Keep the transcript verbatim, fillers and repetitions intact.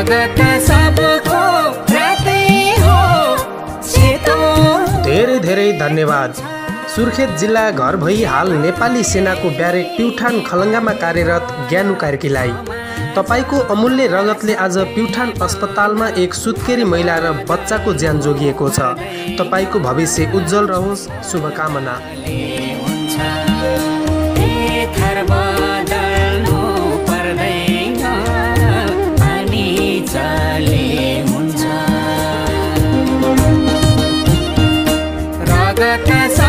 रगत सबको रातै हो सेतो। धेरै धेरै धन्यवाद। सुर्खेत जिल्ला घर भई हाल नेपाली सेनाको ब्यारेक प्युठान खलङ्गामा कार्यरत ज्ञानु कार्कीलाई तपाईको अमूल्य रगतले आज प्युठान अस्पतालमा एक सुत्केरी महिला र बच्चाको ज्यान जोगिएको छ। तपाईको भविष्य उज्जवल रहोस्, शुभकामना। रगत